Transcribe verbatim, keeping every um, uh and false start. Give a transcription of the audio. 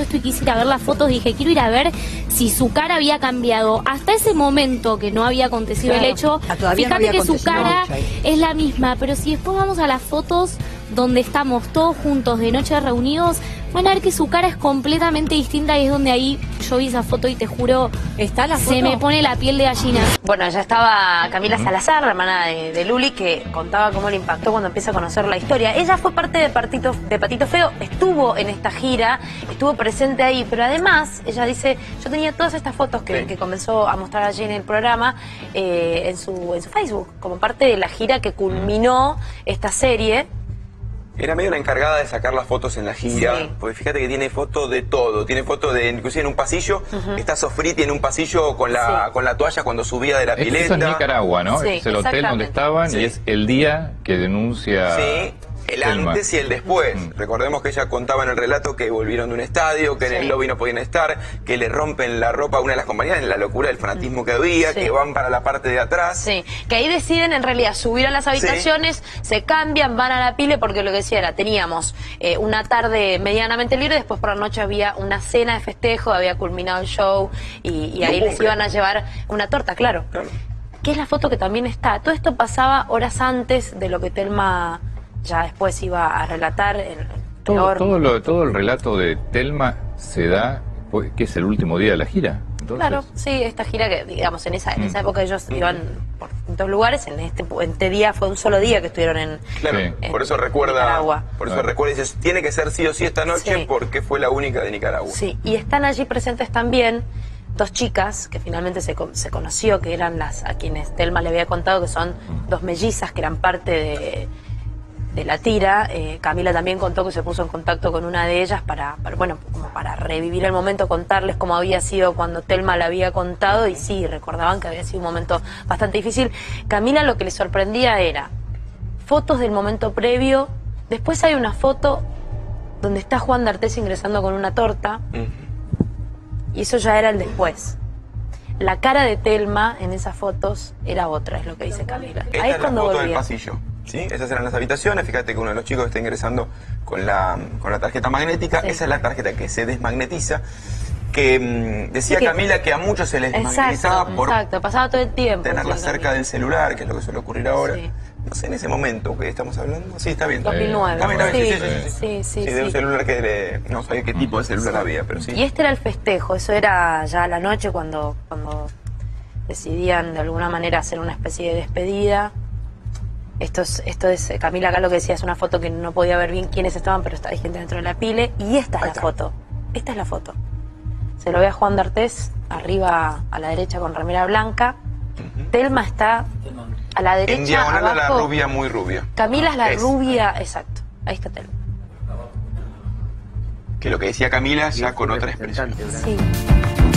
esto y quise ir a ver las fotos, dije, quiero ir a ver si su cara había cambiado. Hasta ese momento que no había acontecido Claro. el hecho, Ah, todavía no fíjate había que su acontecido cara mucho ahí. es la misma, pero si después vamos a las fotos donde estamos todos juntos de noche reunidos, van a ver que su cara es completamente distinta y es donde ahí yo vi esa foto y te juro, ¿Está la se foto? me pone la piel de gallina. Bueno, ya estaba Camila Salazar, la hermana de, de Luli, que contaba cómo le impactó cuando empieza a conocer la historia. Ella fue parte de Patito, de Patito Feo, estuvo en esta gira, estuvo presente ahí, pero además, ella dice, yo tenía todas estas fotos que, Sí. que comenzó a mostrar allí en el programa, eh, en, su, en su Facebook, como parte de la gira que culminó esta serie. Era medio una encargada de sacar las fotos en la gira, Sí. porque fíjate que tiene fotos de todo, tiene fotos de, inclusive en un pasillo, está Sofriti en un pasillo con la, Sí. con la toalla cuando subía de la Eso pileta. es Nicaragua, ¿no? Sí, Este es el hotel donde exactamente. estaban Sí. y es el día que denuncia Sí, el Telma. antes y el después. Mm. Recordemos que ella contaba en el relato que volvieron de un estadio, que en Sí. el lobby no podían estar, que le rompen la ropa a una de las compañeras en la locura del fanatismo que había, Sí. que van para la parte de atrás. Sí, que ahí deciden en realidad subir a las habitaciones, se cambian, van a la pile, porque lo que decía era, teníamos eh, una tarde medianamente libre, después por la noche había una cena de festejo, había culminado el show y, y ahí No les cumple. iban a llevar una torta, claro. Claro. Que es la foto que también está. Todo esto pasaba horas antes de lo que Telma ya después iba a relatar. El todo, peor. todo, lo, todo el relato de Telma se da, pues, que es el último día de la gira. Entonces, Claro, sí, esta gira que, digamos, en esa, en Mm. esa época ellos iban por distintos lugares, en este, en este día fue un solo día que estuvieron en... Claro, Sí. por eso en recuerda, Nicaragua. por eso Claro. recuerda y dice, tiene que ser sí o sí esta noche Sí. porque fue la única de Nicaragua. Sí, y están allí presentes también dos chicas que finalmente se, co- se conoció, que eran las a quienes Telma le había contado, que son dos mellizas que eran parte de, de la tira. Eh, Camila también contó que se puso en contacto con una de ellas para, para, bueno, como para revivir el momento, contarles cómo había sido cuando Telma le había contado, y sí, recordaban que había sido un momento bastante difícil. Camila lo que le sorprendía era fotos del momento previo, después hay una foto donde está Juan D'Artés ingresando con una torta, Ujú. y eso ya era el después. La cara de Telma en esas fotos era otra, es lo que dice Camila. Esta Ahí es es la cuando foto del volvía. pasillo. ¿Sí? Esas eran las habitaciones. Fíjate que uno de los chicos está ingresando con la, con la tarjeta magnética. Sí. Esa es la tarjeta que se desmagnetiza. Que mm, decía Sí, que- Camila que a muchos se les desmagnetizaba Exacto, por exacto, pasaba todo el tiempo. tenerla decía cerca Camila. del celular, que es lo que suele ocurrir ahora. Sí. No sé, en ese momento que estamos hablando. Sí, está bien. dos mil nueve. Está bien, está bien, Sí, sí, sí, sí, sí, sí, Sí, de un sí. celular que le- no sabía qué tipo de celular había, pero sí. Y este era el festejo, eso era ya a la noche cuando, cuando decidían de alguna manera hacer una especie de despedida. Esto es, esto es, eh, Camila acá lo que decía, es una foto que no podía ver bien quiénes estaban, pero está, hay gente dentro de la pile. Y esta es Ahí la está. foto, esta es la foto. Se lo ve a Juan D'Artés, arriba a la derecha con remera blanca. Telma está a la derecha, En diagonal a la abajo. rubia, muy rubia. Camila es la Es. rubia, exacto. Ahí está Telma. Que lo que decía Camila ya con otra expresión. Sí.